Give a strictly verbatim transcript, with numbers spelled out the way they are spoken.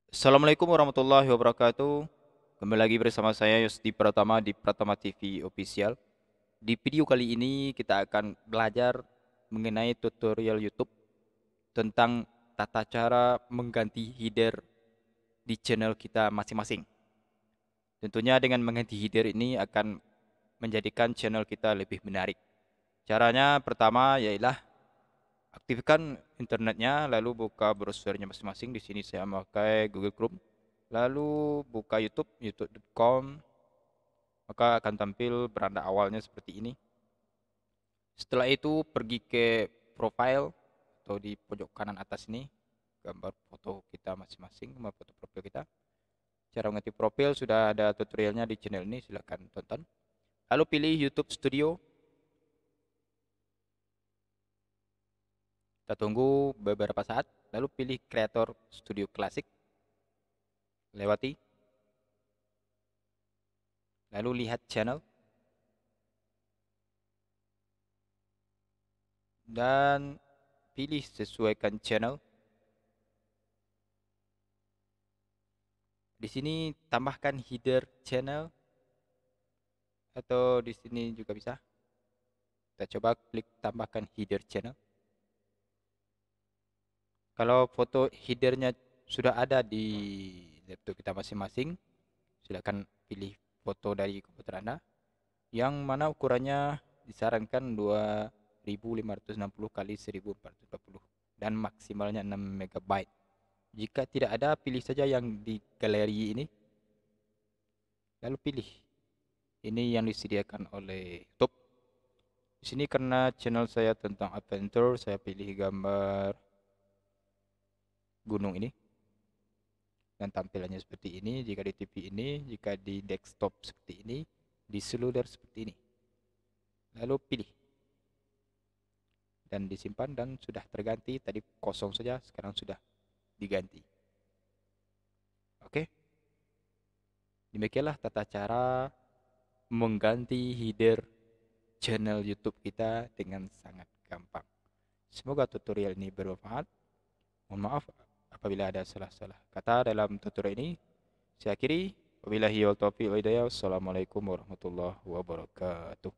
Assalamualaikum warahmatullahi wabarakatuh. Kembali lagi bersama saya Yosdi Pratama di Pratama T V Official. Di video kali ini kita akan belajar mengenai tutorial YouTube tentang tata cara mengganti header di channel kita masing-masing. Tentunya dengan mengganti header ini akan menjadikan channel kita lebih menarik. Caranya pertama ialah aktifkan internetnya, lalu buka browsernya masing-masing. Di sini saya memakai Google Chrome. Lalu buka YouTube, youtube titik com, maka akan tampil beranda awalnya seperti ini. Setelah itu pergi ke profile atau di pojok kanan atas ini, gambar foto kita masing-masing, gambar foto profil kita. Cara mengganti profil sudah ada tutorialnya di channel ini, silahkan tonton. Lalu pilih YouTube Studio. Kita tunggu beberapa saat, lalu pilih Creator Studio Classic. Lewati. Lalu lihat channel. Dan pilih sesuaikan channel. Di sini tambahkan header channel atau di sini juga bisa. Kita coba klik tambahkan header channel. Kalau foto headernya sudah ada di laptop kita masing-masing, silakan pilih foto dari komputer Anda yang mana ukurannya disarankan dua ribu lima ratus enam puluh kali seribu empat ratus dua puluh dan maksimalnya enam megabyte. Jika tidak ada, pilih saja yang di galeri ini. Lalu pilih. Ini yang disediakan oleh YouTube. Di sini karena channel saya tentang adventure, saya pilih gambar gunung ini. Dan tampilannya seperti ini, jika di T V ini, jika di desktop seperti ini, di seluler seperti ini. Lalu pilih. Dan disimpan dan sudah terganti, tadi kosong saja, sekarang sudah diganti. Oke, demikianlah tata cara mengganti header channel YouTube kita dengan sangat gampang. Semoga tutorial ini bermanfaat. Mohon maaf apabila ada salah-salah kata dalam tutorial ini. Saya akhiri. Wabillahi wal taufiq wal hidayah. Wassalamualaikum warahmatullahi wabarakatuh.